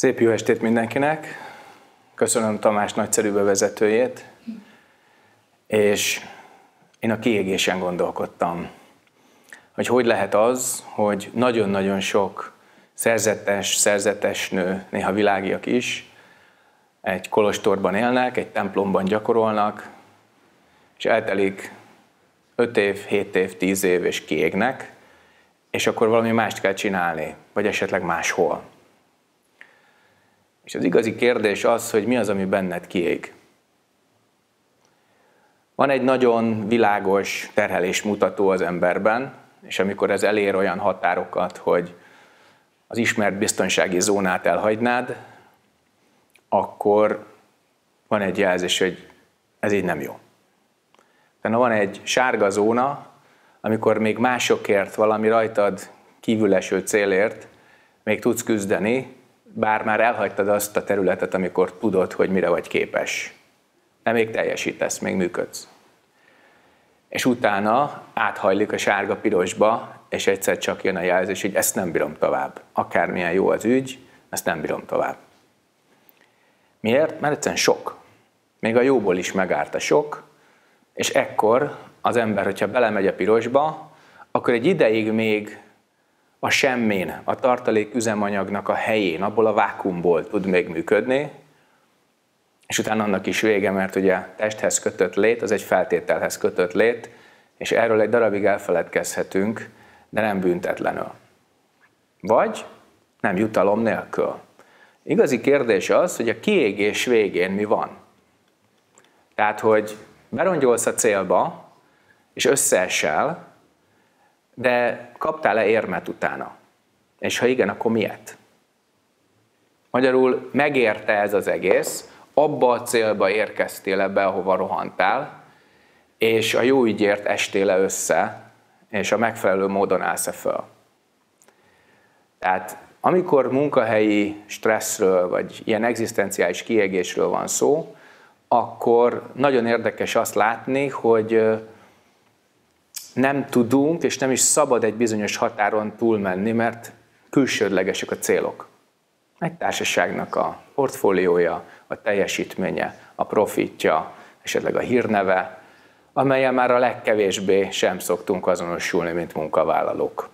Szép jó estét mindenkinek! Köszönöm Tamás nagyszerű bevezetőjét, és én a kiégésen gondolkodtam, hogy lehet az, hogy nagyon-nagyon sok szerzetes nő, néha világiak is, egy kolostorban élnek, egy templomban gyakorolnak, és eltelik 5 év, 7 év, 10 év, és kiégnek, és akkor valami mást kell csinálni, vagy esetleg máshol. És az igazi kérdés az, hogy mi az, ami benned kiég. Van egy nagyon világos terhelésmutató az emberben, és amikor ez elér olyan határokat, hogy az ismert biztonsági zónát elhagynád, akkor van egy jelzés, hogy ez így nem jó. Tehát van egy sárga zóna, amikor még másokért, valami rajtad kívüleső célért még tudsz küzdeni, bár már elhagytad azt a területet, amikor tudod, hogy mire vagy képes. De még teljesítesz, még működsz. És utána áthajlik a sárga-pirosba, és egyszer csak jön a jelzés, hogy ezt nem bírom tovább. Akármilyen jó az ügy, ezt nem bírom tovább. Miért? Mert egyszerűen sok. Még a jóból is megárt a sok, és ekkor az ember, hogyha belemegy a pirosba, akkor egy ideig még a semmén, a tartalék üzemanyagnak a helyén, abból a vákuumból tud még működni, és utána annak is vége, mert ugye testhez kötött lét, az egy feltételhez kötött lét, és erről egy darabig elfeledkezhetünk, de nem büntetlenül. Vagy nem jutalom nélkül. Igazi kérdés az, hogy a kiégés végén mi van. Tehát, hogy berongyolsz a célba, és összeesel, de kaptál-e érmet utána? És ha igen, akkor miért? Magyarul megérte ez az egész, abba a célba érkeztél ebbe, ahova rohantál, és a jó ügyért estél-e össze, és a megfelelő módon állsz-e föl. Tehát amikor munkahelyi stresszről, vagy ilyen egzisztenciális kiégésről van szó, akkor nagyon érdekes azt látni, hogy nem tudunk, és nem is szabad egy bizonyos határon túlmenni, mert külsődlegesek a célok. Egy társaságnak a portfóliója, a teljesítménye, a profitja, esetleg a hírneve, amelyen már a legkevésbé sem szoktunk azonosulni, mint munkavállalók.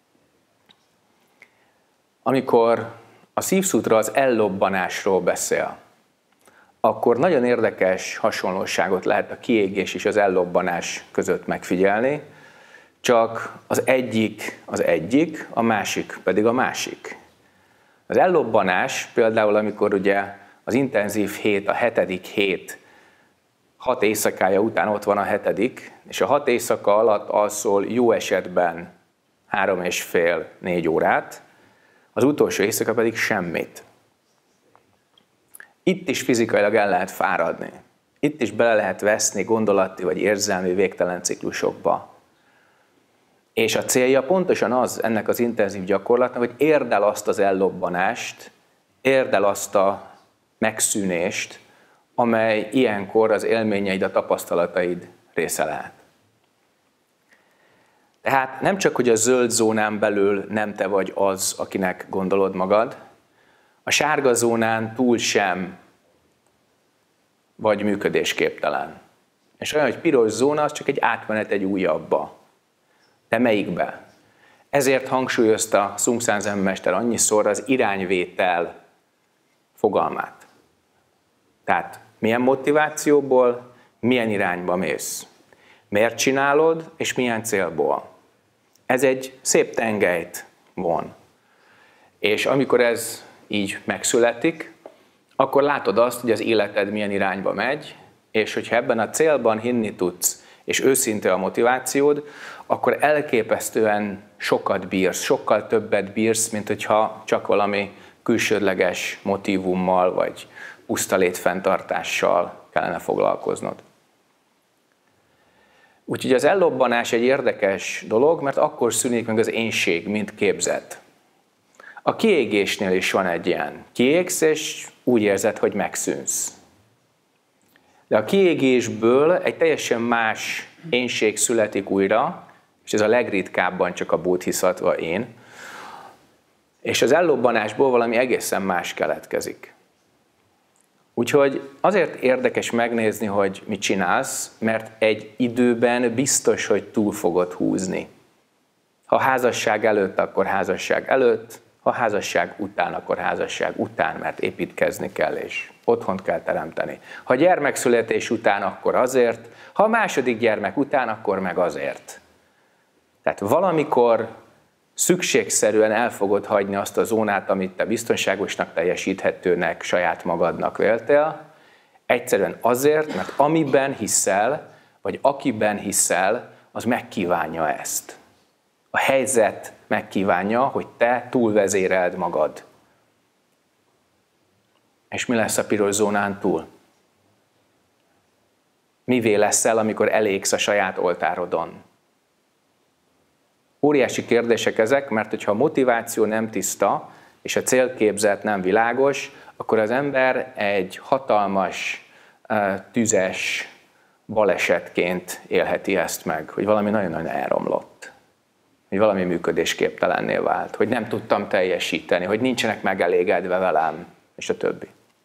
Amikor a Szívszútra az ellobbanásról beszél, akkor nagyon érdekes hasonlóságot lehet a kiégés és az ellobbanás között megfigyelni, csak az egyik, a másik pedig a másik. Az ellobbanás például, amikor ugye az intenzív hét, a 7. hét, 6 éjszakája után ott van a 7., és a 6 éjszaka alatt alszol jó esetben 3,5-4 órát, az utolsó éjszaka pedig semmit. Itt is fizikailag el lehet fáradni. Itt is bele lehet veszni gondolati vagy érzelmi végtelen ciklusokba. És a célja pontosan az ennek az intenzív gyakorlatnak, hogy érd el azt az ellobbanást, érd el azt a megszűnést, amely ilyenkor az élményeid, a tapasztalataid része lehet. Tehát nem csak, hogy a zöld zónán belül nem te vagy az, akinek gondolod magad, a sárga zónán túl sem vagy működésképtelen. És olyan, hogy piros zóna, az csak egy átmenet egy újabbba. De melyikbe? Ezért hangsúlyozta Sun Tzu zenmester annyiszor az irányvétel fogalmát. Tehát milyen motivációból, milyen irányba mész. Miért csinálod, és milyen célból. Ez egy szép tengelyt von. És amikor ez így megszületik, akkor látod azt, hogy az életed milyen irányba megy, és hogyha ebben a célban hinni tudsz, és őszinte a motivációd, akkor elképesztően sokat bírsz, sokkal többet bírsz, mint hogyha csak valami külsődleges motívummal, vagy puszta létfenntartással kellene foglalkoznod. Úgyhogy az ellobbanás egy érdekes dolog, mert akkor szűnik meg az énség, mint képzet. A kiégésnél is van egy ilyen. Kiégsz, és úgy érzed, hogy megszűnsz. De a kiégésből egy teljesen más énség születik újra, és ez a legritkábban csak a bodhisattva én, és az ellobbanásból valami egészen más keletkezik. Úgyhogy azért érdekes megnézni, hogy mit csinálsz, mert egy időben biztos, hogy túl fogod húzni. Ha házasság előtt, akkor házasság előtt, ha házasság után, akkor házasság után, mert építkezni kell, és otthont kell teremteni. Ha gyermekszületés után, akkor azért, ha a második gyermek után, akkor meg azért. Tehát valamikor szükségszerűen el fogod hagyni azt a zónát, amit te biztonságosnak, teljesíthetőnek, saját magadnak véltél, egyszerűen azért, mert amiben hiszel, vagy akiben hiszel, az megkívánja ezt. A helyzet megkívánja, hogy te túlvezéreld magad. És mi lesz a piros zónán túl? Mivé leszel, amikor elégsz a saját oltárodon? Óriási kérdések ezek, mert hogyha a motiváció nem tiszta, és a célképzet nem világos, akkor az ember egy hatalmas, tüzes balesetként élheti ezt meg, hogy valami nagyon-nagyon elromlott, hogy valami működésképtelenné vált, hogy nem tudtam teljesíteni, hogy nincsenek megelégedve velem, és a többi.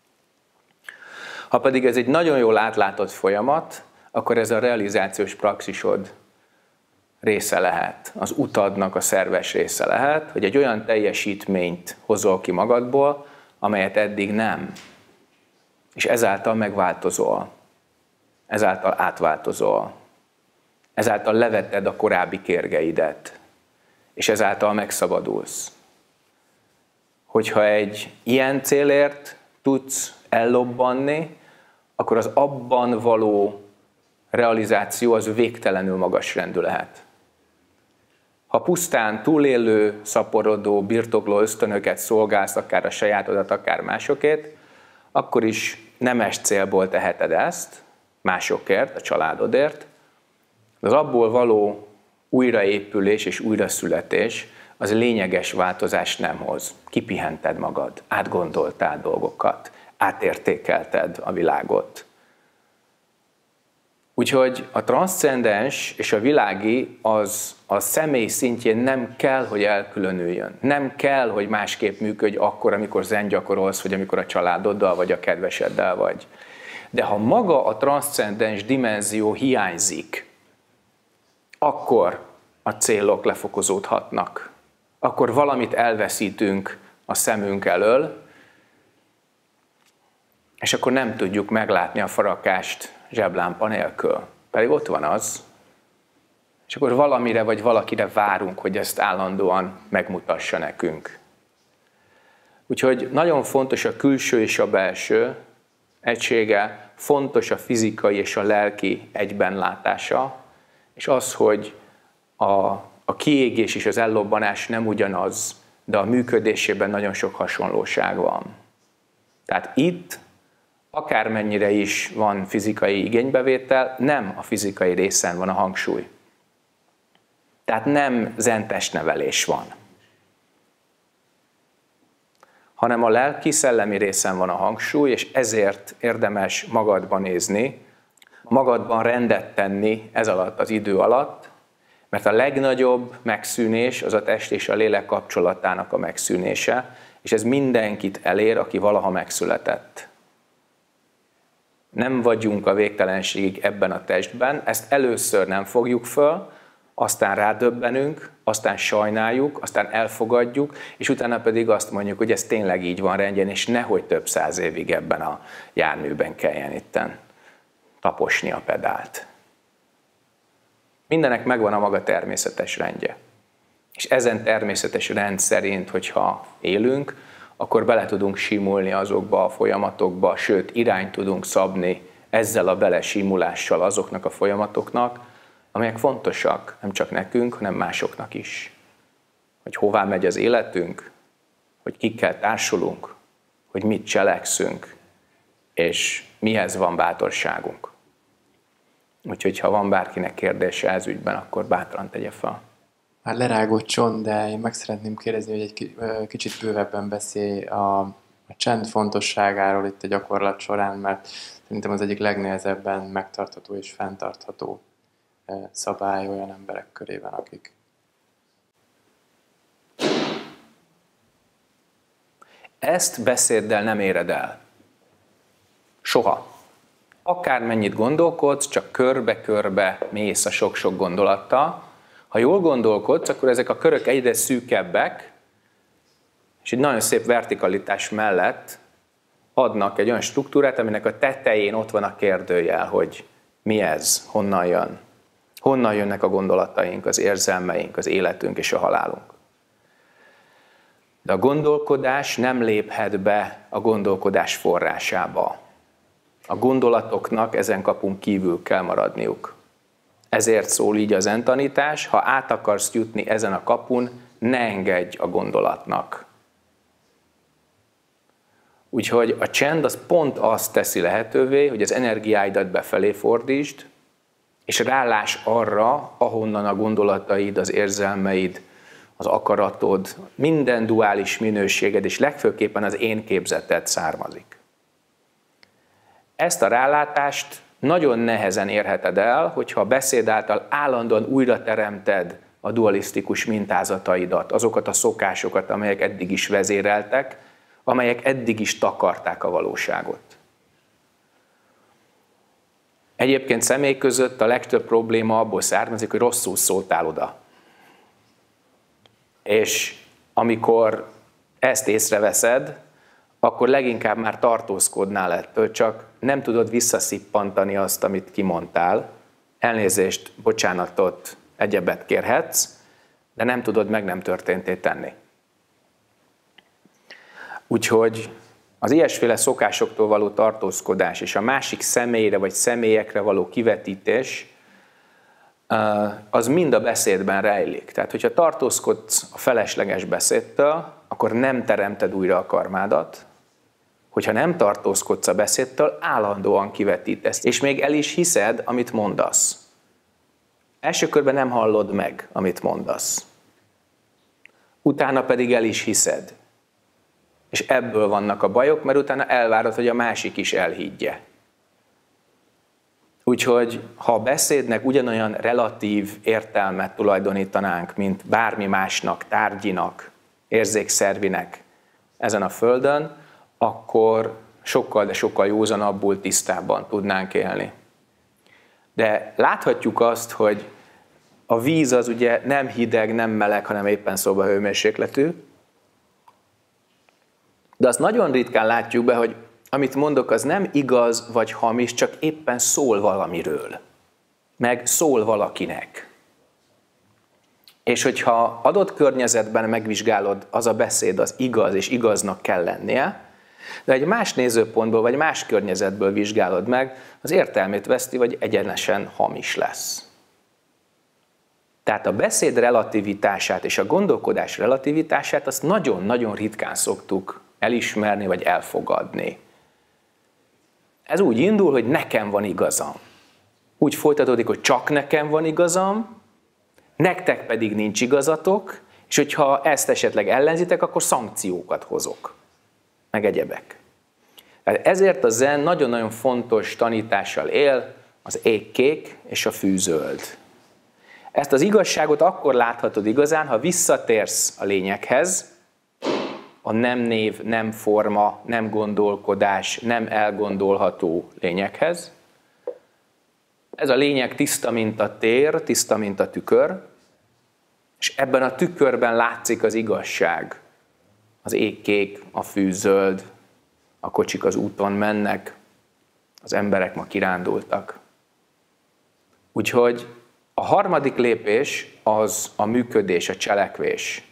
Ha pedig ez egy nagyon jól átlátott folyamat, akkor ez a realizációs praxisod része lehet, az utadnak a szerves része lehet, hogy egy olyan teljesítményt hozol ki magadból, amelyet eddig nem. És ezáltal megváltozol, ezáltal átváltozol, ezáltal leveted a korábbi kérgeidet, és ezáltal megszabadulsz. Hogyha egy ilyen célért tudsz ellobbanni, akkor az abban való realizáció az végtelenül magasrendű lehet. Ha pusztán túlélő, szaporodó, birtokló ösztönöket szolgálsz, akár a sajátodat, akár másokét, akkor is nemes célból teheted ezt, másokért, a családodért. Az abból való újraépülés és újraszületés az lényeges változást nem hoz. Kipihented magad, átgondoltál dolgokat, átértékelted a világot. Úgyhogy a transzcendens és a világi az a személy szintjén nem kell, hogy elkülönüljön. Nem kell, hogy másképp működj akkor, amikor zen gyakorolsz, vagy amikor a családoddal, vagy a kedveseddel vagy. De ha maga a transzcendens dimenzió hiányzik, akkor a célok lefokozódhatnak. Akkor valamit elveszítünk a szemünk elől, és akkor nem tudjuk meglátni a farakást zseblámpa nélkül. Pedig ott van az. És akkor valamire vagy valakire várunk, hogy ezt állandóan megmutassa nekünk. Úgyhogy nagyon fontos a külső és a belső egysége, fontos a fizikai és a lelki egybenlátása, és az, hogy a kiégés és az ellobbanás nem ugyanaz, de a működésében nagyon sok hasonlóság van. Tehát itt akármennyire is van fizikai igénybevétel, nem a fizikai részen van a hangsúly. Tehát nem zentestnevelés van, hanem a lelki-szellemi részen van a hangsúly, és ezért érdemes magadban nézni, magadban rendet tenni ez alatt az idő alatt, mert a legnagyobb megszűnés az a test és a lélek kapcsolatának a megszűnése, és ez mindenkit elér, aki valaha megszületett. Nem vagyunk a végtelenségig ebben a testben, ezt először nem fogjuk föl, aztán rádöbbenünk, aztán sajnáljuk, aztán elfogadjuk, és utána pedig azt mondjuk, hogy ez tényleg így van rendjén, és nehogy több 100 évig ebben a járműben kelljen itten taposni a pedált. Mindenek megvan a maga természetes rendje. És ezen természetes rend szerint, hogyha élünk, akkor bele tudunk simulni azokba a folyamatokba, sőt, irányt tudunk szabni ezzel a belesimulással azoknak a folyamatoknak, amelyek fontosak nem csak nekünk, hanem másoknak is. Hogy hová megy az életünk, hogy kikkel társulunk, hogy mit cselekszünk, és mihez van bátorságunk. Úgyhogy ha van bárkinek kérdése ez ügyben, akkor bátran tegye fel. Már lerágott csont, de én meg szeretném kérdezni, hogy egy kicsit bővebben beszélj a csend fontosságáról itt a gyakorlat során, mert szerintem az egyik legnehezebben megtartható és fenntartható szabály olyan emberek körében, akik Ezt beszéddel nem éred el. Soha. Akármennyit gondolkodsz, csak körbe-körbe mész a sok-sok gondolattal. Ha jól gondolkodsz, akkor ezek a körök egyre szűkebbek, és egy nagyon szép vertikalitás mellett adnak egy olyan struktúrát, aminek a tetején ott van a kérdőjel, hogy mi ez, honnan jön. Honnan jönnek a gondolataink, az érzelmeink, az életünk és a halálunk. De a gondolkodás nem léphet be a gondolkodás forrásába. A gondolatoknak ezen kapun kívül kell maradniuk. Ezért szól így a zen tanítás, ha át akarsz jutni ezen a kapun, ne engedj a gondolatnak. Úgyhogy a csend az pont azt teszi lehetővé, hogy az energiáidat befelé fordítsd, és rálás arra, ahonnan a gondolataid, az érzelmeid, az akaratod, minden duális minőséged, és legfőképpen az én képzeted származik. Ezt a rálátást nagyon nehezen érheted el, hogyha a beszéd által állandóan újra teremted a dualisztikus mintázataidat, azokat a szokásokat, amelyek eddig is vezéreltek, amelyek eddig is takarták a valóságot. Egyébként személy között a legtöbb probléma abból származik, hogy rosszul szóltál oda. És amikor ezt észreveszed, akkor leginkább már tartózkodnál ettől, csak nem tudod visszaszippantani azt, amit kimondtál. Elnézést, bocsánatot, egyebet kérhetsz, de nem tudod meg nem történté tenni. Úgyhogy az ilyesféle szokásoktól való tartózkodás és a másik személyre vagy személyekre való kivetítés, az mind a beszédben rejlik. Tehát, hogyha tartózkodsz a felesleges beszédtől, akkor nem teremted újra a karmádat. Hogyha nem tartózkodsz a beszédtől, állandóan kivetítesz. És még el is hiszed, amit mondasz. Első körben nem hallod meg, amit mondasz. Utána pedig el is hiszed. És ebből vannak a bajok, mert utána elvárod, hogy a másik is elhiggye. Úgyhogy, ha a beszédnek ugyanolyan relatív értelmet tulajdonítanánk, mint bármi másnak, tárgyinak, érzékszervinek ezen a földön, akkor sokkal, de sokkal józanabbul, tisztábban tudnánk élni. De láthatjuk azt, hogy a víz az ugye nem hideg, nem meleg, hanem éppen szobahőmérsékletű. De azt nagyon ritkán látjuk be, hogy amit mondok, az nem igaz vagy hamis, csak éppen szól valamiről. Meg szól valakinek. És hogyha adott környezetben megvizsgálod, az a beszéd az igaz és igaznak kell lennie, de egy más nézőpontból vagy más környezetből vizsgálod meg, az értelmét veszti, vagy egyenesen hamis lesz. Tehát a beszéd relativitását és a gondolkodás relativitását azt nagyon-nagyon ritkán szoktuk elismerni vagy elfogadni. Ez úgy indul, hogy nekem van igazam. Úgy folytatódik, hogy csak nekem van igazam, nektek pedig nincs igazatok, és hogyha ezt esetleg ellenzitek, akkor szankciókat hozok. Meg egyebek. Ezért a zen nagyon-nagyon fontos tanítással él, az ég kék és a fű zöld. Ezt az igazságot akkor láthatod igazán, ha visszatérsz a lényeghez, a nem név, nem forma, nem gondolkodás, nem elgondolható lényeghez. Ez a lényeg tiszta, mint a tér, tiszta, mint a tükör, és ebben a tükörben látszik az igazság. Az ég kék, a fű zöld, a kocsik az úton mennek, az emberek ma kirándultak. Úgyhogy a harmadik lépés az a működés, a cselekvés.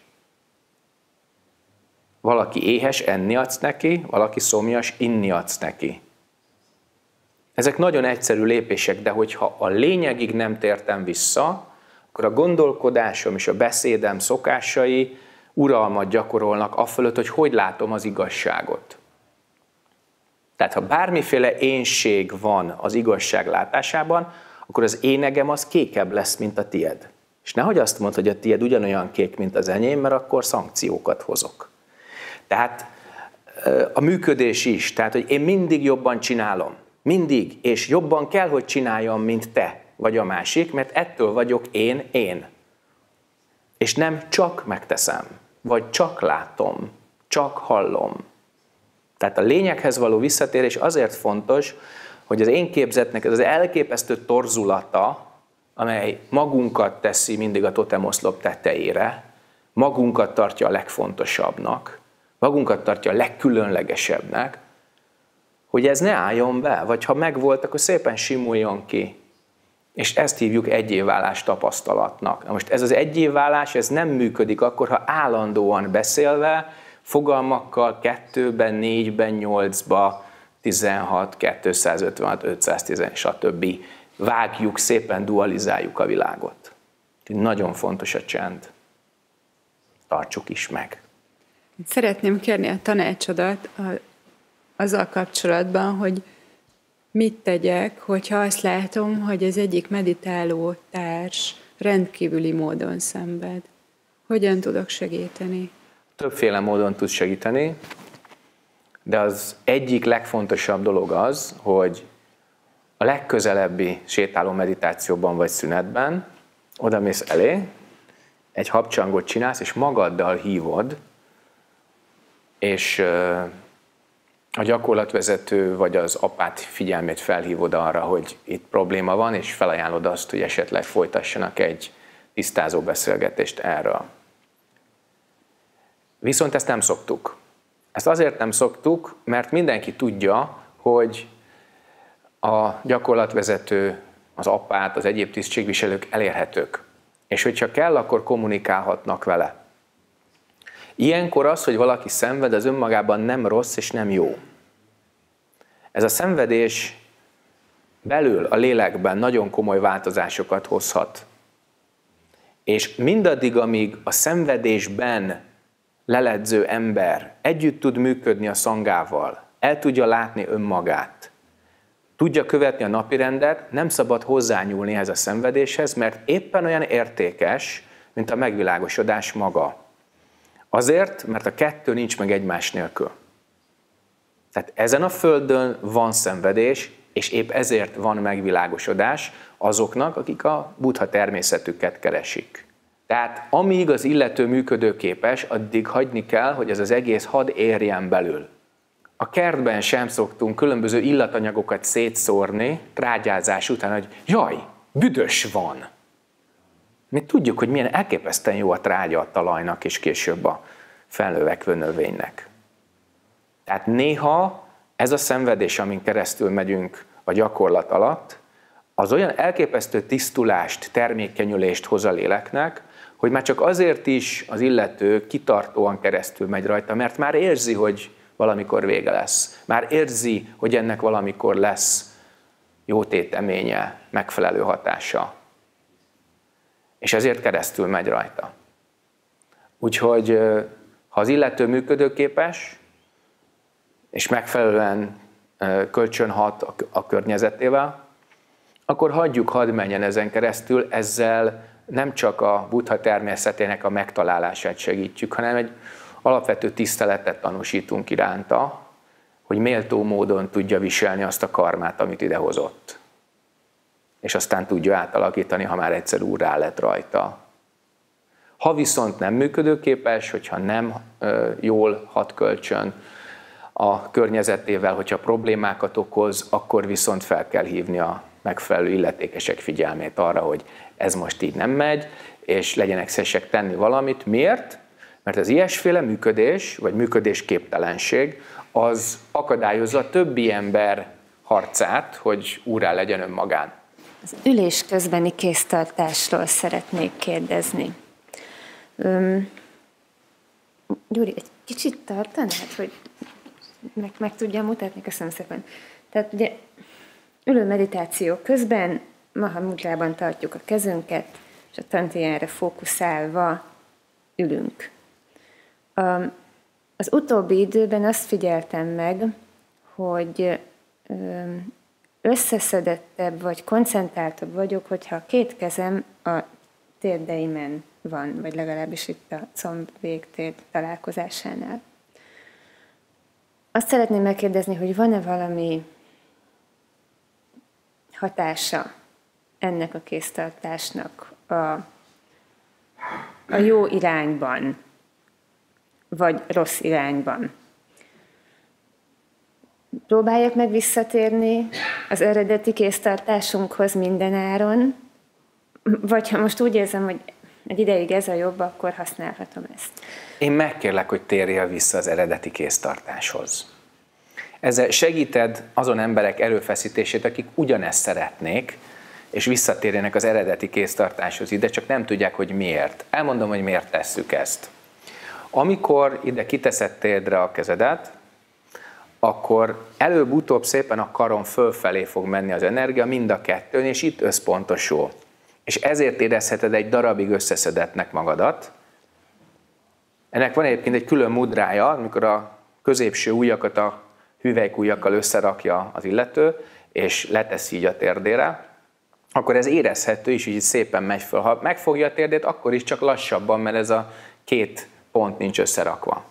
Valaki éhes, enni adsz neki, valaki szomjas, inni adsz neki. Ezek nagyon egyszerű lépések, de hogyha a lényegig nem tértem vissza, akkor a gondolkodásom és a beszédem szokásai uralmat gyakorolnak afölött, hogy hogy látom az igazságot. Tehát ha bármiféle énség van az igazság látásában, akkor az énegem az kékebb lesz, mint a tied. És nehogy azt mondd, hogy a tied ugyanolyan kék, mint az enyém, mert akkor szankciókat hozok. Tehát a működés is, tehát hogy én mindig jobban csinálom. Mindig, és jobban kell, hogy csináljam, mint te vagy a másik, mert ettől vagyok én. És nem csak megteszem, vagy csak látom, csak hallom, Tehát a lényeghez való visszatérés azért fontos, hogy az én képzetnek ez az elképesztő torzulata, amely magunkat teszi mindig a totemoszlop tetejére, magunkat tartja a legfontosabbnak, magunkat tartja a legkülönlegesebbnek, hogy ez ne álljon be, vagy ha megvolt, akkor szépen simuljon ki. És ezt hívjuk egyévválás tapasztalatnak. Na most ez az egyévválás, ez nem működik akkor, ha állandóan beszélve, fogalmakkal 2-ben, 4-ben, 8-ba, 16, 256, 510, stb. Vágjuk, szépen dualizáljuk a világot. Nagyon fontos a csend. Tartsuk is meg. Szeretném kérni a tanácsodat azzal kapcsolatban, hogy mit tegyek, hogyha azt látom, hogy az egyik meditáló társ rendkívüli módon szenved. Hogyan tudok segíteni? Többféle módon tudsz segíteni, de az egyik legfontosabb dolog az, hogy a legközelebbi sétáló meditációban vagy szünetben odamész elé, egy habcsangot csinálsz, és magaddal hívod, és a gyakorlatvezető vagy az apát figyelmét felhívod arra, hogy itt probléma van, és felajánlod azt, hogy esetleg folytassanak egy tisztázó beszélgetést erről. Viszont ezt nem szoktuk. Ezt azért nem szoktuk, mert mindenki tudja, hogy a gyakorlatvezető, az apát, az egyéb tisztségviselők elérhetők. És hogyha kell, akkor kommunikálhatnak vele. Ilyenkor az, hogy valaki szenved, az önmagában nem rossz és nem jó. Ez a szenvedés belül, a lélekben nagyon komoly változásokat hozhat. És mindaddig, amíg a szenvedésben leledző ember együtt tud működni a szangával, el tudja látni önmagát, tudja követni a napirendet, nem szabad hozzányúlni ehhez a szenvedéshez, mert éppen olyan értékes, mint a megvilágosodás maga. Azért, mert a kettő nincs meg egymás nélkül. Tehát ezen a földön van szenvedés, és épp ezért van megvilágosodás azoknak, akik a buddha természetüket keresik. Tehát amíg az illető működőképes, addig hagyni kell, hogy ez az egész hadd érjen belül. A kertben sem szoktunk különböző illatanyagokat szétszórni trágyázás után, hogy jaj, büdös van. Mi tudjuk, hogy milyen elképesztően jó a trágya a talajnak, és később a felnövekvő növénynek. Tehát néha ez a szenvedés, amin keresztül megyünk a gyakorlat alatt, az olyan elképesztő tisztulást, termékenyülést hoz a léleknek, hogy már csak azért is az illető kitartóan keresztül megy rajta, mert már érzi, hogy valamikor vége lesz. Már érzi, hogy ennek valamikor lesz jó téteménye, megfelelő hatása. És ezért keresztül megy rajta. Úgyhogy, ha az illető működőképes, és megfelelően kölcsönhat a környezetével, akkor hadd menjen ezen keresztül, ezzel nem csak a buddha természetének a megtalálását segítjük, hanem egy alapvető tiszteletet tanúsítunk iránta, hogy méltó módon tudja viselni azt a karmát, amit idehozott. És aztán tudja átalakítani, ha már egyszer úrrá lett rajta. Ha viszont nem működőképes, hogyha nem jól hat kölcsön a környezetével, hogyha problémákat okoz, akkor viszont fel kell hívni a megfelelő illetékesek figyelmét arra, hogy ez most így nem megy, és legyenek szívesek tenni valamit. Miért? Mert az ilyesféle működés, vagy működésképtelenség, az akadályozza a többi ember harcát, hogy úrrá legyen önmagán. Az ülés közbeni kéztartásról szeretnék kérdezni. Gyuri, egy kicsit tartanád, hogy meg tudjam mutatni? Köszönöm szépen. Tehát ugye ülő meditáció közben Maha Mudrában tartjuk a kezünket, és a tantijára fókuszálva ülünk. Az utóbbi időben azt figyeltem meg, hogy összeszedettebb vagy koncentráltabb vagyok, hogyha a két kezem a térdeimen van, vagy legalábbis itt a comb-végtérd találkozásánál. Azt szeretném megkérdezni, hogy van-e valami hatása ennek a kéztartásnak a jó irányban, vagy rossz irányban. próbáljak meg visszatérni az eredeti kéztartásunkhoz minden áron, vagy ha most úgy érzem, hogy egy ideig ez a jobb, akkor használhatom ezt. Én megkérlek, hogy térjél vissza az eredeti kéztartáshoz. Ezzel segíted azon emberek erőfeszítését, akik ugyanezt szeretnék, és visszatérjenek az eredeti kéztartáshoz ide, csak nem tudják, hogy miért. Elmondom, hogy miért tesszük ezt. Amikor ide kiteszed térdre a kezedet, akkor előbb-utóbb szépen a karon fölfelé fog menni az energia, mind a kettőn, és itt összpontosul. És ezért érezheted egy darabig összeszedettnek magadat. Ennek van egyébként egy külön mudrája, amikor a középső ujjakat a hüvelykujjakkal összerakja az illető, és leteszi így a térdére, akkor ez érezhető is, így szépen megy föl. Ha megfogja a térdét, akkor is csak lassabban, mert ez a két pont nincs összerakva.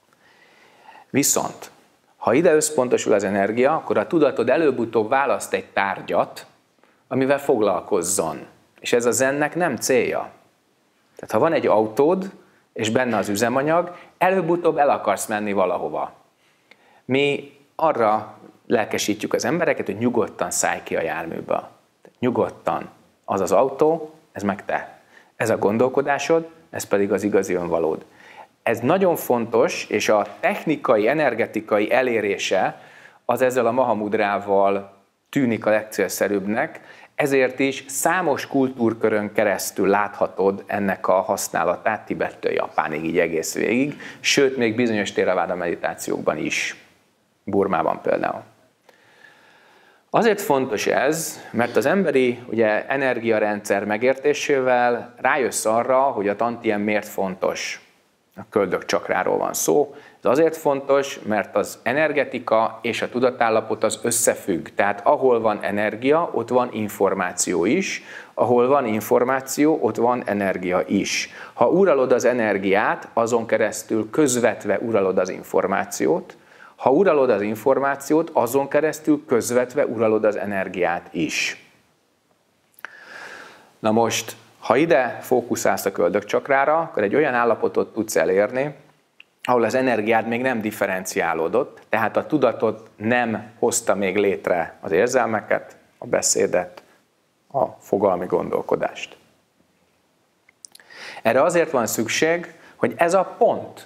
Viszont, ha ide összpontosul az energia, akkor a tudatod előbb-utóbb választ egy tárgyat, amivel foglalkozzon. És ez a zennek nem célja. Tehát ha van egy autód, és benne az üzemanyag, előbb-utóbb el akarsz menni valahova. Mi arra lelkesítjük az embereket, hogy nyugodtan szállj ki a járműből. Nyugodtan. Az az autó, ez meg te. Ez a gondolkodásod, ez pedig az igazi önvalód. Ez nagyon fontos, és a technikai, energetikai elérése az ezzel a Mahamudrával tűnik a legcélszerűbbnek, ezért is számos kultúrkörön keresztül láthatod ennek a használatát Tibettől Japánig, így egész végig, sőt, még bizonyos Theravada meditációkban is, Burmában például. Azért fontos ez, mert az emberi energiarendszer megértésével rájössz arra, hogy a tantien miért fontos. A köldökcsakráról van szó. Ez azért fontos, mert az energetika és a tudatállapot az összefügg. Tehát ahol van energia, ott van információ is. Ahol van információ, ott van energia is. Ha uralod az energiát, azon keresztül közvetve uralod az információt. Ha uralod az információt, azon keresztül közvetve uralod az energiát is. Na most, ha ide fókuszálsz a köldökcsakrára, akkor egy olyan állapotot tudsz elérni, ahol az energiád még nem differenciálódott, tehát a tudatod nem hozta még létre az érzelmeket, a beszédet, a fogalmi gondolkodást. Erre azért van szükség, hogy ez a pont,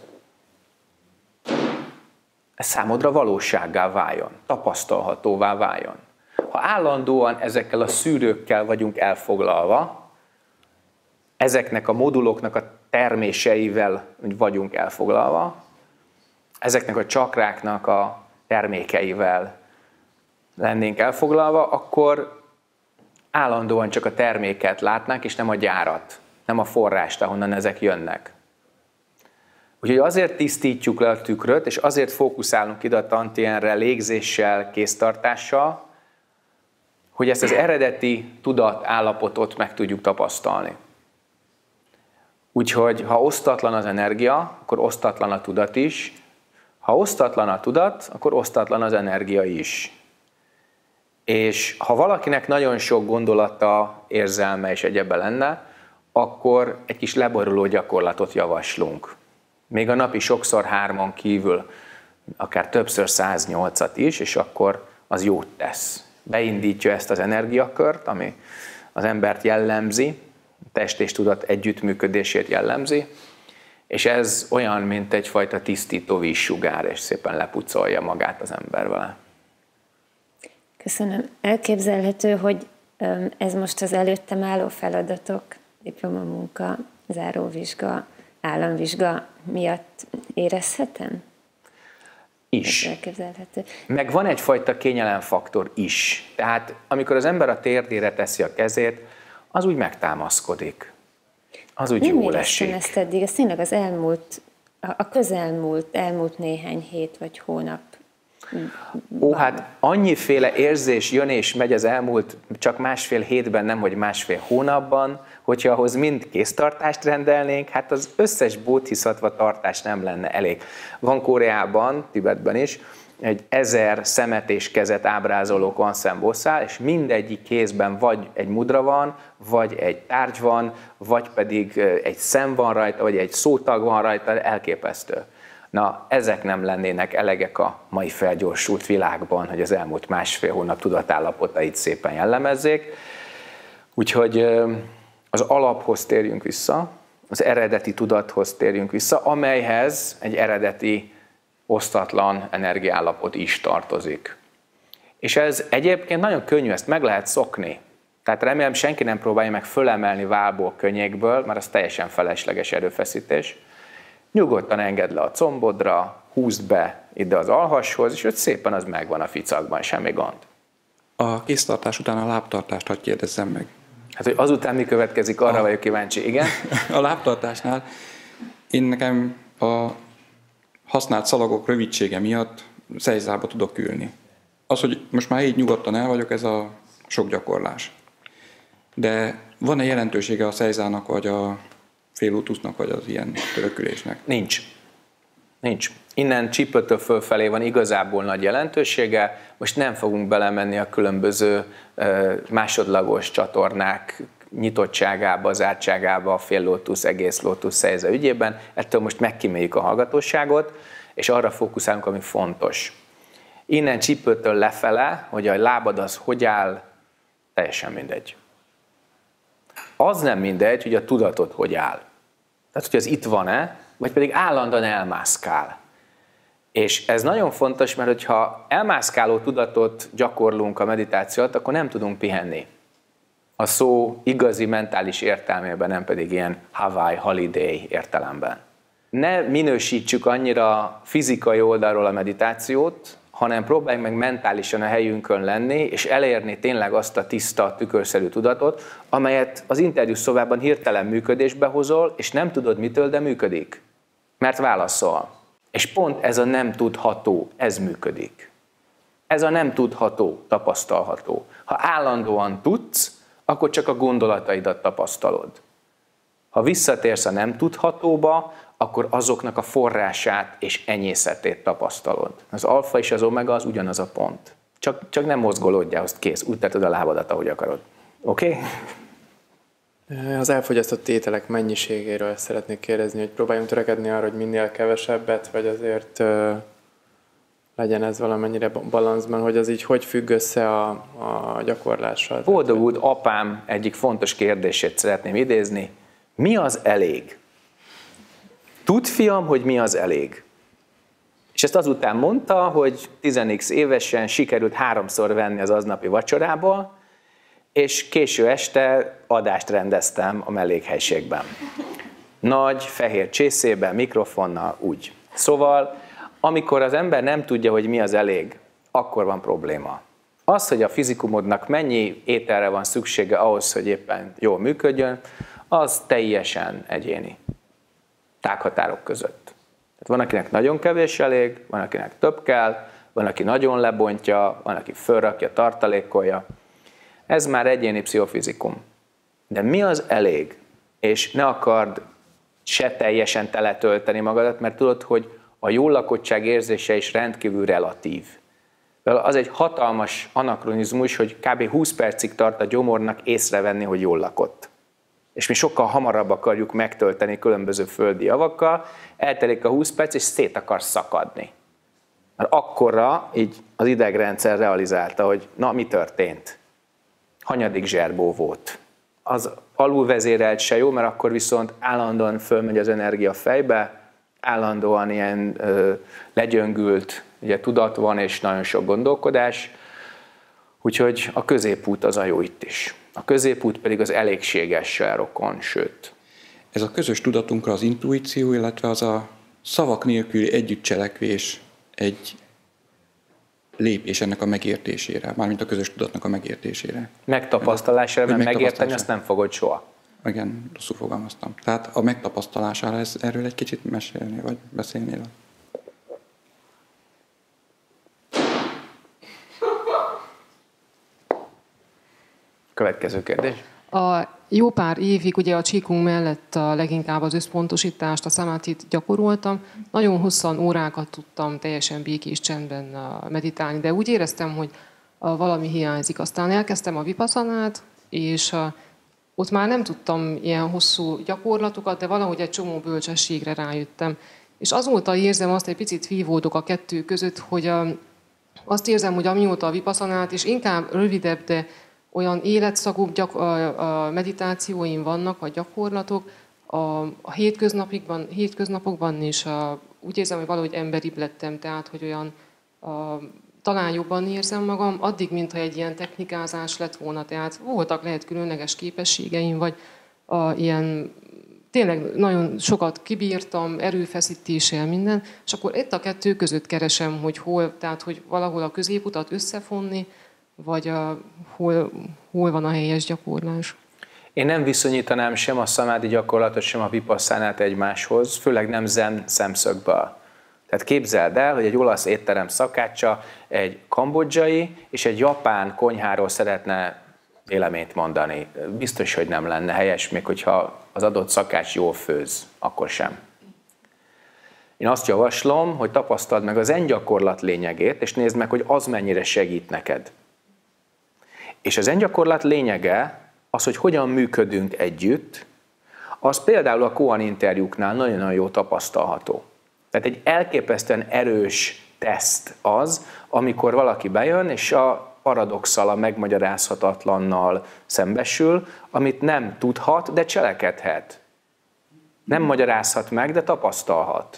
ez számodra valósággá váljon, tapasztalhatóvá váljon. Ha állandóan ezekkel a szűrőkkel vagyunk elfoglalva, ezeknek a moduloknak a terméseivel vagyunk elfoglalva, ezeknek a csakráknak a termékeivel lennénk elfoglalva, akkor állandóan csak a terméket látnánk, és nem a gyárat, nem a forrást, ahonnan ezek jönnek. Úgyhogy azért tisztítjuk le a tükröt, és azért fókuszálunk ide a tantienre légzéssel, kéztartással, hogy ezt az eredeti tudatállapotot meg tudjuk tapasztalni. Úgyhogy ha osztatlan az energia, akkor osztatlan a tudat is. Ha osztatlan a tudat, akkor osztatlan az energia is. És ha valakinek nagyon sok gondolata, érzelme és egyebe lenne, akkor egy kis leboruló gyakorlatot javaslunk. Még a napi sokszor 3-on kívül, akár többször 108-at is, és akkor az jót tesz. Beindítja ezt az energiakört, ami az embert jellemzi, test és tudat együttműködését jellemzi, és ez olyan, mint egyfajta tisztító vízsugár, és szépen lepucolja magát az ember vele. Köszönöm. Elképzelhető, hogy ez most az előttem álló feladatok, diplomamunka, záróvizsga, államvizsga miatt érezhetem? Is. Elképzelhető. Meg van egyfajta kényelemfaktor is. Tehát amikor az ember a térdére teszi a kezét, az úgy megtámaszkodik. Az úgy jól esik. Nem ezt eddig, ez tényleg az elmúlt néhány hét vagy hónap. Hát annyiféle érzés jön és megy az elmúlt csak 1,5 hétben, nem hogy 1,5 hónapban, hogyha ahhoz mind kéztartást rendelnénk, hát az összes bodhisattva tartás nem lenne elég. Van Koreában, Tibetben is, egy 1000 szemet és kezet ábrázoló kvanszembosszál, és mindegyik kézben vagy egy mudra van, vagy egy tárgy van, vagy pedig egy szem van rajta, vagy egy szótag van rajta, elképesztő. Na, ezek nem lennének elegek a mai felgyorsult világban, hogy az elmúlt másfél hónap tudatállapotait szépen jellemezzék. Úgyhogy az alaphoz térjünk vissza, az eredeti tudathoz térjünk vissza, amelyhez egy eredeti osztatlan energiállapot is tartozik. És ez egyébként nagyon könnyű, ezt meg lehet szokni. Tehát remélem senki nem próbálja meg fölemelni válból, könnyékből, mert az teljesen felesleges erőfeszítés. Nyugodtan engedd le a combodra, húzd be ide az alhashoz, és ott szépen az megvan a ficakban, semmi gond. A kéztartás után a lábtartást hadd kérdezzem meg. Hát, hogy azután mi következik, arra vagyok kíváncsi, igen? A lábtartásnál nekem a használt szalagok rövidsége miatt szejzába tudok ülni. Az, hogy most már így nyugodtan el vagyok, ez a sok gyakorlás. De van-e jelentősége a szejzának, vagy a félútusznak, vagy az ilyen törökülésnek? Nincs. Innen csípőtől fölfelé van igazából nagy jelentősége. Most nem fogunk belemenni a különböző másodlagos csatornák nyitottságába, zártságába, a fél lótusz, egész lótusz, szejza ügyében. Ettől most megkíméljük a hallgatóságot, és arra fókuszálunk, ami fontos. Innen csípőtől lefele, hogy a lábad az hogy áll, teljesen mindegy. Az nem mindegy, hogy a tudatod hogy áll. Tehát, hogy az itt van-e, vagy pedig állandóan elmászkál. És ez nagyon fontos, mert hogyha elmászkáló tudatot gyakorlunk a meditáció alatt, akkor nem tudunk pihenni. A szó igazi mentális értelmében, nem pedig ilyen Hawaii holiday értelemben. Ne minősítsük annyira fizikai oldalról a meditációt, hanem próbáljuk meg mentálisan a helyünkön lenni, és elérni tényleg azt a tiszta, tükörszerű tudatot, amelyet az interjú szobában hirtelen működésbe hozol, és nem tudod mitől, de működik. Mert válaszol. És pont ez a nem tudható, ez működik. Ez a nem tudható, tapasztalható. Ha állandóan tudsz, akkor csak a gondolataidat tapasztalod. Ha visszatérsz a nem tudhatóba, akkor azoknak a forrását és enyészetét tapasztalod. Az alfa és az omega az ugyanaz a pont. Csak nem mozgolódjál, azt kész. Úgy tetted a lábadat, ahogy akarod. Oké? Okay? Az elfogyasztott ételek mennyiségéről szeretnék kérdezni, hogy próbáljunk törekedni arra, hogy minél kevesebbet, vagy azért legyen ez valamennyire balanszban, hogy az így hogy függ össze a gyakorlással. Boldogult apám egyik fontos kérdését szeretném idézni. Mi az elég? Tudd, fiam, hogy mi az elég? És ezt azután mondta, hogy 10x évesen sikerült 3-szor venni az aznapi vacsorából, és késő este adást rendeztem a mellékhelységben. Nagy, fehér csészében, mikrofonnal, úgy. Szóval, amikor az ember nem tudja, hogy mi az elég, akkor van probléma. Az, hogy a fizikumodnak mennyi ételre van szüksége ahhoz, hogy éppen jól működjön, az teljesen egyéni. Tághatárok között. Tehát van, akinek nagyon kevés elég, van, akinek több kell, van, aki nagyon lebontja, van, aki fölrakja, tartalékolja. Ez már egyéni pszichofizikum. De mi az elég? És ne akard se teljesen teletölteni magadat, mert tudod, hogy a jólakottság érzése is rendkívül relatív. Az egy hatalmas anakronizmus, hogy kb. 20 percig tart a gyomornak észrevenni, hogy jól lakott. És mi sokkal hamarabb akarjuk megtölteni különböző földi javakkal, eltelik a 20 perc, és szét akar szakadni. Mert akkorra így az idegrendszer realizálta, hogy na, mi történt? Hanyadik zserbó volt. Az alulvezérelt se jó, mert akkor viszont állandóan fölmegy az energia fejbe, állandóan ilyen legyöngült, ugye tudat van, és nagyon sok gondolkodás, úgyhogy a középút az a jó itt is. A középút pedig az elégségessel rokon, sőt. Ez a közös tudatunkra az intuíció, illetve az a szavak nélküli együttcselekvés egy lépés ennek a megértésére, mármint a közös tudatnak a megértésére. Megtapasztalásra, mert megérteni azt nem fogod soha. Igen, rosszul fogalmaztam. Tehát a megtapasztalására erről egy kicsit mesélni, vagy beszélnél? Következő kérdés. A jó pár évig ugye a csíkunk mellett leginkább az összpontosítást, a samathit gyakoroltam. Nagyon hosszan órákat tudtam teljesen békés csendben meditálni, de úgy éreztem, hogy valami hiányzik. Aztán elkezdtem a vipassanát, és ott már nem tudtam ilyen hosszú gyakorlatokat, de valahogy egy csomó bölcsességre rájöttem. És azóta érzem azt, egy picit vívódok a kettő között, hogy azt érzem, hogy amióta a vipasszanát, és inkább rövidebb, de olyan életszagú meditációim vannak, vagy gyakorlatok, a hétköznapokban is úgy érzem, hogy valahogy emberibb lettem, tehát, hogy olyan talán jobban érzem magam, addig, mintha egy ilyen technikázás lett volna, tehát voltak lehet különleges képességeim, vagy ilyen tényleg nagyon sokat kibírtam, erőfeszítéssel, minden, és akkor itt a kettő között keresem, hogy hol, tehát hogy valahol a középutat összefonni, vagy hol van a helyes gyakorlás. Én nem viszonyítanám sem a szamádi gyakorlatot, sem a vipasszánát egymáshoz, főleg nem zen szemszögből. Tehát képzeld el, hogy egy olasz étterem szakácsa egy kambodzsai és egy japán konyháról szeretne véleményt mondani. Biztos, hogy nem lenne helyes, még hogyha az adott szakács jól főz, akkor sem. Én azt javaslom, hogy tapasztald meg az zen gyakorlat lényegét, és nézd meg, hogy az mennyire segít neked. És az zen gyakorlat lényege az, hogy hogyan működünk együtt, az például a koan interjúknál nagyon-nagyon jó tapasztalható. Tehát egy elképesztően erős teszt az, amikor valaki bejön, és a paradoxal, a megmagyarázhatatlannal szembesül, amit nem tudhat, de cselekedhet. Nem magyarázhat meg, de tapasztalhat.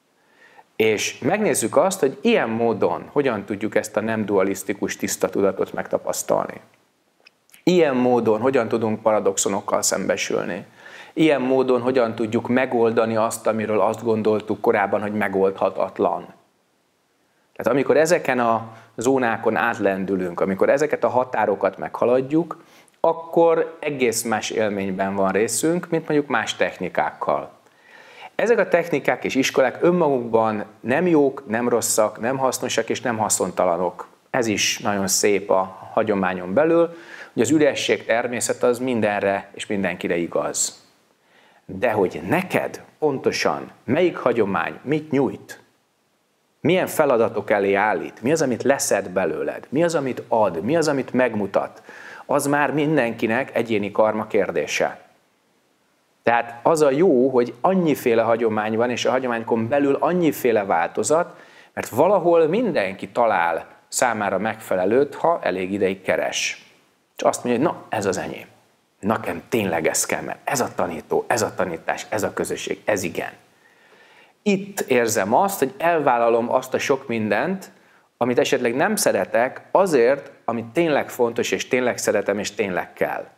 És megnézzük azt, hogy ilyen módon hogyan tudjuk ezt a nem dualisztikus tiszta tudatot megtapasztalni. Ilyen módon hogyan tudunk paradoxonokkal szembesülni. Ilyen módon hogyan tudjuk megoldani azt, amiről azt gondoltuk korábban, hogy megoldhatatlan. Tehát amikor ezeken a zónákon átlendülünk, amikor ezeket a határokat meghaladjuk, akkor egész más élményben van részünk, mint mondjuk más technikákkal. Ezek a technikák és iskolák önmagukban nem jók, nem rosszak, nem hasznosak és nem haszontalanok. Ez is nagyon szép a hagyományon belül, hogy az üresség természet az mindenre és mindenkire igaz. De hogy neked pontosan melyik hagyomány mit nyújt, milyen feladatok elé állít, mi az, amit leszed belőled, mi az, amit ad, mi az, amit megmutat, az már mindenkinek egyéni karma kérdése. Tehát az a jó, hogy annyiféle hagyomány van, és a hagyománykon belül annyiféle változat, mert valahol mindenki talál számára megfelelőt, ha elég ideig keres. És azt mondja, hogy na, ez az enyém. Nekem tényleg ez kell, mert ez a tanító, ez a tanítás, ez a közösség, ez igen. Itt érzem azt, hogy elvállalom azt a sok mindent, amit esetleg nem szeretek, azért, amit tényleg fontos, és tényleg szeretem, és tényleg kell.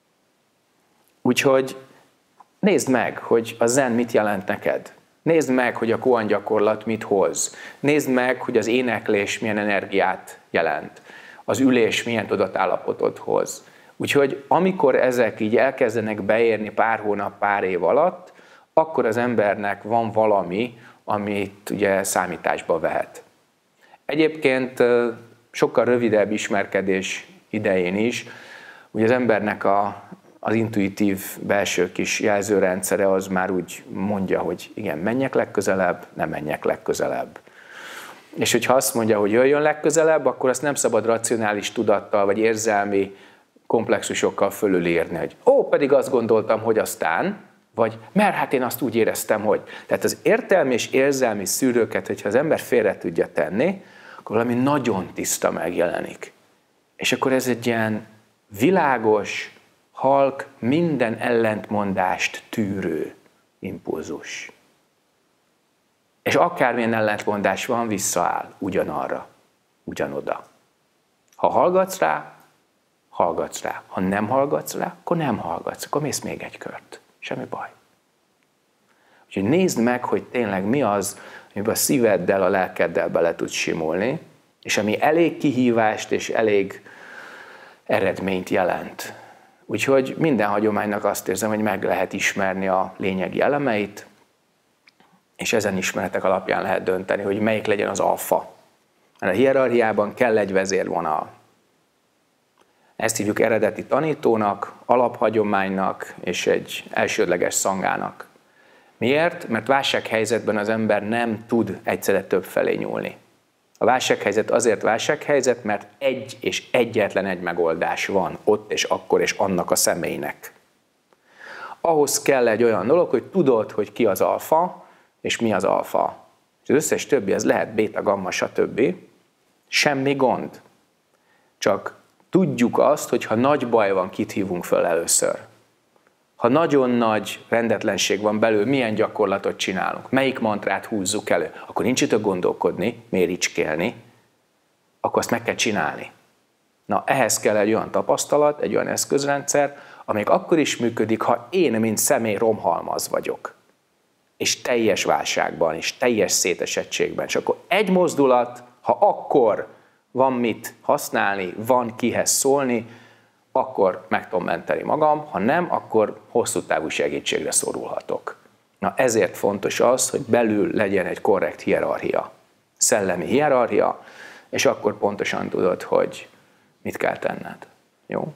Úgyhogy nézd meg, hogy a zen mit jelent neked. Nézd meg, hogy a koan gyakorlat mit hoz. Nézd meg, hogy az éneklés milyen energiát jelent. Az ülés milyen tudatállapotot hoz. Úgyhogy amikor ezek így elkezdenek beérni pár hónap, pár év alatt, akkor az embernek van valami, amit ugye számításba vehet. Egyébként sokkal rövidebb ismerkedés idején is, ugye az embernek az intuitív belső kis jelzőrendszere az már úgy mondja, hogy igen, menjek legközelebb, nem menjek legközelebb. És hogyha azt mondja, hogy jöjjön legközelebb, akkor azt nem szabad racionális tudattal vagy érzelmi komplexusokkal fölülírni, hogy pedig azt gondoltam, hogy aztán, vagy mert hát én azt úgy éreztem, hogy. Tehát az értelmi és érzelmi szűrőket, hogyha az ember félre tudja tenni, akkor valami nagyon tiszta megjelenik. És akkor ez egy ilyen világos, halk, minden ellentmondást tűrő impulzus. És akármilyen ellentmondás van, visszaáll ugyanarra, ugyanoda. Ha hallgatsz rá, hallgatsz rá. Ha nem hallgatsz rá, akkor nem hallgatsz, akkor mész még egy kört. Semmi baj. Úgyhogy nézd meg, hogy tényleg mi az, amiben a szíveddel, a lelkeddel bele tudsz simulni, és ami elég kihívást és elég eredményt jelent. Úgyhogy minden hagyománynak azt érzem, hogy meg lehet ismerni a lényegi elemeit, és ezen ismeretek alapján lehet dönteni, hogy melyik legyen az alfa. Mert a hierarchiában kell egy vezérvonal. Ezt hívjuk eredeti tanítónak, alaphagyománynak és egy elsődleges szangának. Miért? Mert válsághelyzetben az ember nem tud egyszerre több felé nyúlni. A válsághelyzet azért válsághelyzet, mert egy és egyetlen egy megoldás van ott és akkor és annak a személynek. Ahhoz kell egy olyan dolog, hogy tudod, hogy ki az alfa, és mi az alfa. És az összes többi, ez lehet béta, gamma, stb. Semmi gond. Csak tudjuk azt, hogy ha nagy baj van, kit hívunk föl először. Ha nagyon nagy rendetlenség van belül, milyen gyakorlatot csinálunk, melyik mantrát húzzuk elő, akkor nincs itt gondolkodni, méricskélni, akkor azt meg kell csinálni. Na, ehhez kell egy olyan tapasztalat, egy olyan eszközrendszer, amelyik akkor is működik, ha én, mint személy romhalmaz vagyok. És teljes válságban, és teljes szétesettségben. És akkor egy mozdulat, ha akkor van mit használni, van kihez szólni, akkor meg tudom menteni magam, ha nem, akkor hosszú távú segítségre szorulhatok. Na, ezért fontos az, hogy belül legyen egy korrekt hierarchia, szellemi hierarchia, és akkor pontosan tudod, hogy mit kell tenned. Jó?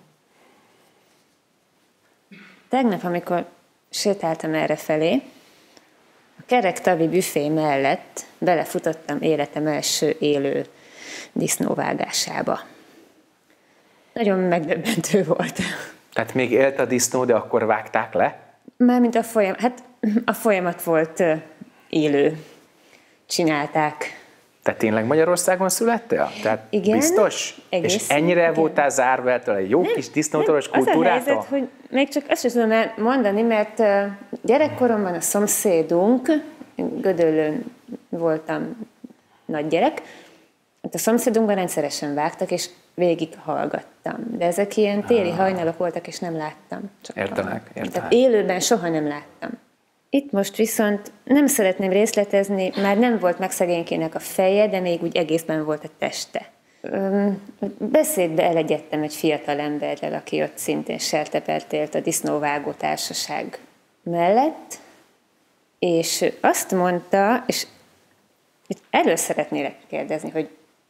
Tegnap, amikor sétáltam errefelé, a kerektavi büfé mellett belefutottam életem első élő disznóvágásába. Nagyon megdöbbentő volt. Tehát még élt a disznó, de akkor vágták le? Mármint a folyamat volt élő. Csinálták. Tehát tényleg Magyarországon születtél? Tehát igen, biztos? És ennyire igen. voltál zárva ettől egy jó kis disznótoros kultúrától? Az a helyzet, hogy még csak azt sem tudom mondani, mert gyerekkoromban a szomszédunk, Gödöllőn voltam nagy gyerek, a szomszédunkban rendszeresen vágtak, és végig hallgattam. De ezek ilyen téli hajnalok voltak, és nem láttam. Értelek. Tehát élőben soha nem láttam. Itt most viszont nem szeretném részletezni, már nem volt meg szegénykének a feje, de még úgy egészben volt a teste. Beszédbe elegyedtem egy fiatal emberrel, aki ott szintén sertepert élt a disznóvágó társaság mellett, és azt mondta, és erről szeretnélek kérdezni, hogy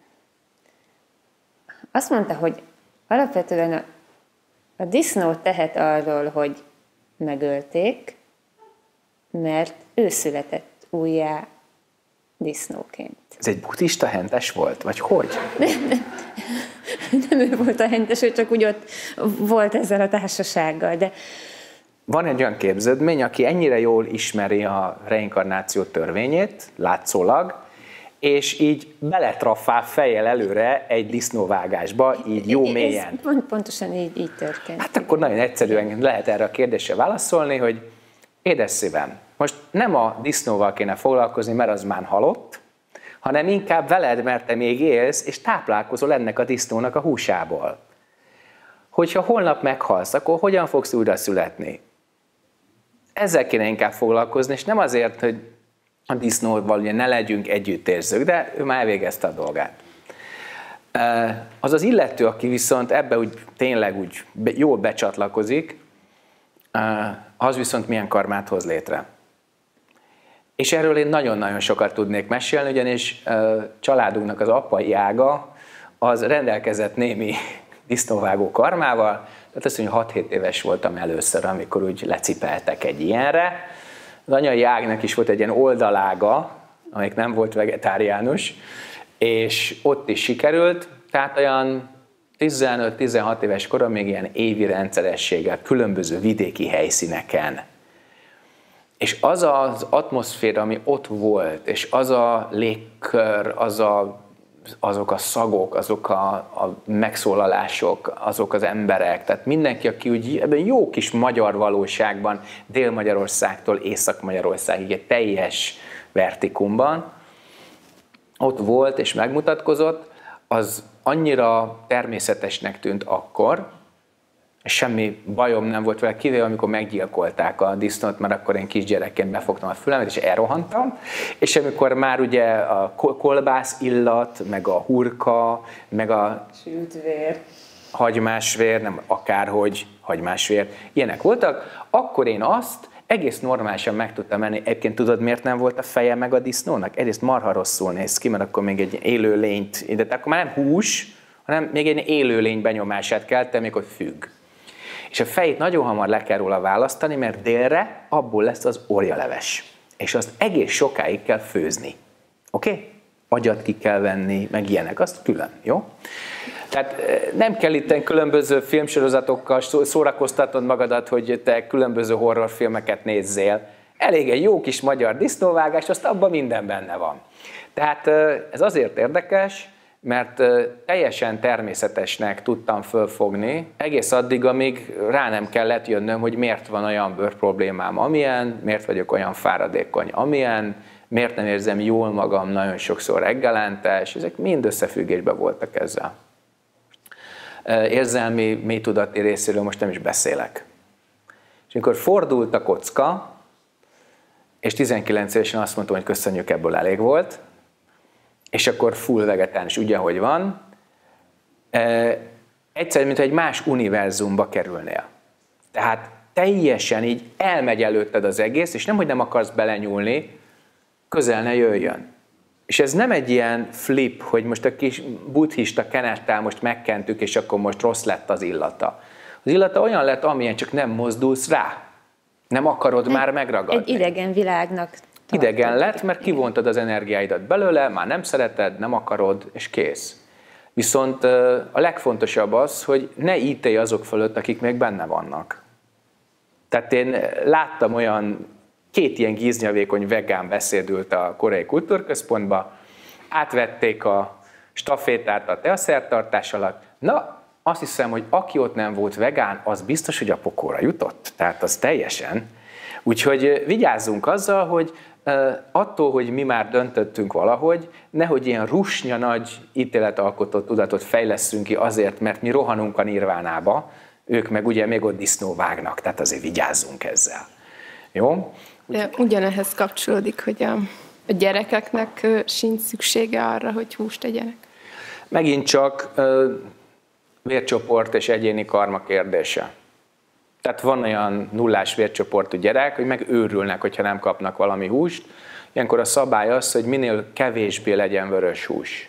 azt mondta, hogy alapvetően a disznó tehet arról, hogy megölték, mert ő született újjá disznóként. Ez egy buddhista hentes volt? Vagy hogy? Nem ő volt a hentes, ő csak úgy ott volt ezzel a társasággal, de... Van egy olyan képződmény, aki ennyire jól ismeri a reinkarnáció törvényét, látszólag, és így beletraffál fejjel előre egy disznóvágásba, így jó mélyen. Ez pontosan így történt. Hát akkor nagyon egyszerűen lehet erre a kérdésre válaszolni, hogy édes szívem, most nem a disznóval kéne foglalkozni, mert az már halott, hanem inkább veled, mert te még élsz, és táplálkozol ennek a disznónak a húsából. Hogyha holnap meghalsz, akkor hogyan fogsz újra születni? Ezzel kéne inkább foglalkozni, és nem azért, hogy a disznóval ugye ne legyünk együttérzők, de ő már elvégezte a dolgát. Az az illető, aki viszont ebbe úgy tényleg úgy jól becsatlakozik, az viszont milyen karmát hoz létre. És erről én nagyon-nagyon sokat tudnék mesélni, ugyanis családunknak az apai ága az rendelkezett némi disznóvágó karmával, tehát azt mondja, 6-7 éves voltam először, amikor úgy lecipeltek egy ilyenre. Az anyai ágnak is volt egy ilyen oldalága, amelyik nem volt vegetáriánus, és ott is sikerült, tehát olyan 15-16 éves korom még ilyen évi rendszerességgel, különböző vidéki helyszíneken. És az az atmoszféra, ami ott volt, és az a légkör, azok a szagok, azok a megszólalások, azok az emberek, tehát mindenki, aki úgy ebben jó kis magyar valóságban, Dél-Magyarországtól Észak-Magyarországig egy teljes vertikumban, ott volt és megmutatkozott, az annyira természetesnek tűnt akkor, és semmi bajom nem volt vele, kivéve amikor meggyilkolták a disznót, mert akkor én kisgyerekként befogtam a fülemet, és elrohantam, és amikor már ugye a kolbász illat, meg a hurka, meg a sült hagymásvér, nem akárhogy hagymásvér, ilyenek voltak, akkor én azt egész normálisan meg tudtam menni. Egyébként tudod, miért nem volt a feje meg a disznónak? Egyrészt marha rosszul néz ki, mert akkor még egy élő lényt, de akkor már nem hús, hanem még egy élő lény benyomását kellte, amikor függ. És a fejét nagyon hamar le kell róla választani, mert délre abból lesz az orjaleves. És azt egész sokáig kell főzni. Oké? Agyat ki kell venni, meg ilyenek, azt külön, jó? Tehát nem kell itt különböző filmsorozatokkal szórakoztatnod magadat, hogy te különböző horrorfilmeket nézzél. elég egy jó kis magyar disznóvágás, azt abban minden benne van. Tehát ez azért érdekes, mert teljesen természetesnek tudtam fölfogni, egész addig, amíg rá nem kellett jönnöm, hogy miért van olyan bőrproblémám, amilyen, miért vagyok olyan fáradékony, amilyen, miért nem érzem jól magam nagyon sokszor reggelente, és ezek mind összefüggésben voltak ezzel. Érzelmi, mélytudati részéről most nem is beszélek. És amikor fordult a kocka, és 19 évesen azt mondtam, hogy köszönjük, ebből elég volt, és akkor full vegetáns, ugye, hogy van, egyszerűen, mint egy más univerzumba kerülnél. Tehát teljesen így elmegy előtted az egész, és nem, hogy nem akarsz belenyúlni, közel ne jöjjön. És ez nem egy ilyen flip, hogy most a kis buddhista kenettel most megkentük, és akkor most rossz lett az illata. Az illata olyan lett, amilyen, csak nem mozdulsz rá. Nem akarod már megragadni. Egy idegen világnak tartod. Idegen lett, mert kivontad az energiáidat belőle, már nem szereted, nem akarod, és kész. Viszont a legfontosabb az, hogy ne ítélj azok fölött, akik még benne vannak. Tehát én láttam olyan 2 ilyen gíznyavékony vegán beszédült a Koreai Kultúrközpontba, átvették a stafétát a teaszertartás alatt. Na, azt hiszem, hogy aki ott nem volt vegán, az biztos, hogy a pokolra jutott. Tehát az teljesen. Úgyhogy vigyázzunk azzal, hogy attól, hogy mi már döntöttünk valahogy, nehogy ilyen rusnya nagy ítéletalkotó tudatot fejlesszünk ki azért, mert mi rohanunk a nirvánába, ők meg ugye még ott disznó vágnak, tehát azért vigyázzunk ezzel. Jó? De ugyanehhez kapcsolódik, hogy a gyerekeknek sincs szüksége arra, hogy húst egyenek. Megint csak vércsoport és egyéni karma kérdése. Tehát van olyan nullás vércsoportú gyerek, hogy megőrülnek, hogyha nem kapnak valami húst. Ilyenkor a szabály az, hogy minél kevésbé legyen vörös hús.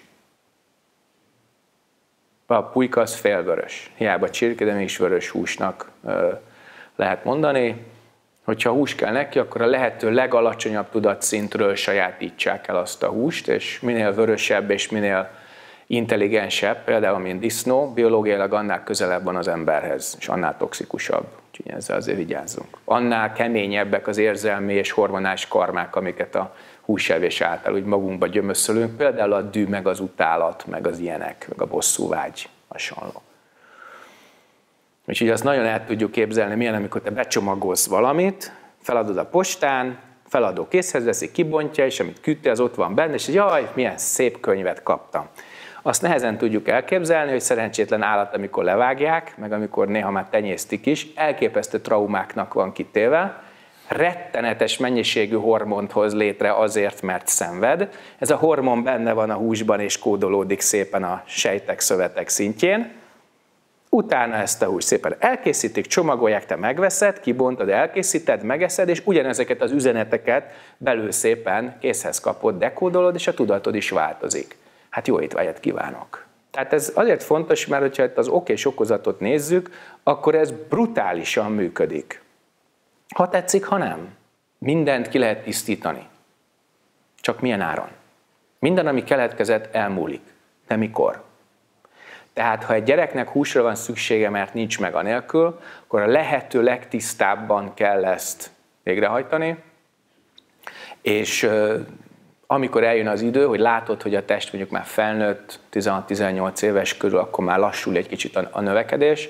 A pulyka az félvörös. Hiába csirke, de mégis vörös húsnak lehet mondani. Hogyha hús kell neki, akkor a lehető legalacsonyabb tudatszintről sajátítsák el azt a húst, és minél vörösebb és minél intelligensebb, például mint disznó, biológiailag annál közelebb van az emberhez, és annál toxikusabb. Úgyhogy ezzel azért vigyázzunk. Annál keményebbek az érzelmi és hormonális karmák, amiket a húsevés által úgy magunkba gyömöszölünk, például a dű, meg az utálat, meg az ilyenek, meg a bosszúvágy, hasonló. Úgyhogy azt nagyon el tudjuk képzelni, milyen, amikor te becsomagolsz valamit, feladod a postán, feladó készhez veszi, kibontja, és amit küldtél, az ott van benne, és jaj, milyen szép könyvet kaptam. Azt nehezen tudjuk elképzelni, hogy szerencsétlen állat, amikor levágják, meg amikor néha már tenyésztik is, elképesztő traumáknak van kitéve, rettenetes mennyiségű hormont hoz létre azért, mert szenved. Ez a hormon benne van a húsban, és kódolódik szépen a sejtek, szövetek szintjén. Utána ezt a húst szépen elkészítik, csomagolják, te megveszed, kibontod, elkészíted, megeszed, és ugyanezeket az üzeneteket belül szépen készhez kapod, dekódolod, és a tudatod is változik. Hát jó étvágyat kívánok! Tehát ez azért fontos, mert hogyha az ok és okozatot nézzük, akkor ez brutálisan működik. Ha tetszik, ha nem. Mindent ki lehet tisztítani. Csak milyen áron? Minden, ami keletkezett, elmúlik. De mikor? Tehát, ha egy gyereknek húsra van szüksége, mert nincs meg anélkül, akkor a lehető legtisztábban kell ezt végrehajtani, és amikor eljön az idő, hogy látod, hogy a test mondjuk már felnőtt, 16-18 éves körül, akkor már lassul egy kicsit a növekedés,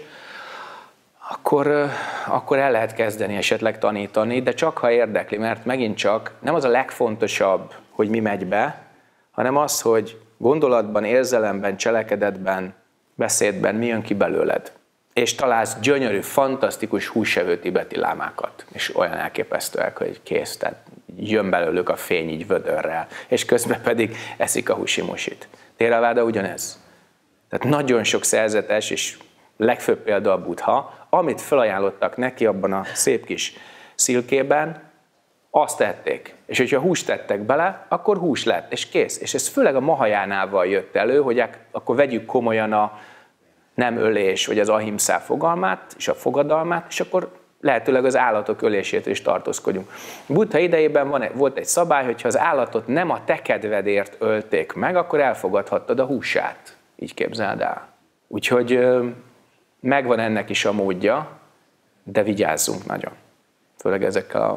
akkor el lehet kezdeni esetleg tanítani, de csak ha érdekli, mert megint csak nem az a legfontosabb, hogy mi megy be, hanem az, hogy gondolatban, érzelemben, cselekedetben, beszédben mi jön ki belőled. És találsz gyönyörű, fantasztikus húsevő tibeti lámákat, és olyan elképesztőek, hogy kész, tehát jön belőlük a fény így vödörrel, és közben pedig eszik a húsimusit. Theravada ugyanez. Tehát nagyon sok szerzetes, és legfőbb példa a Buddha, amit felajánlottak neki abban a szép kis szilkében, azt tették. És hogyha húst tettek bele, akkor hús lett, és kész. És ez főleg a Mahajánával jött elő, hogy akkor vegyük komolyan a nem ölés, vagy az ahimszá fogalmát, és a fogadalmát, és akkor lehetőleg az állatok ölésétől is tartózkodjunk. Buddha idejében volt egy szabály, hogyha az állatot nem a te kedvedért ölték meg, akkor elfogadhattad a húsát. Így képzeld el. Úgyhogy megvan ennek is a módja, de vigyázzunk nagyon. Főleg ezekkel a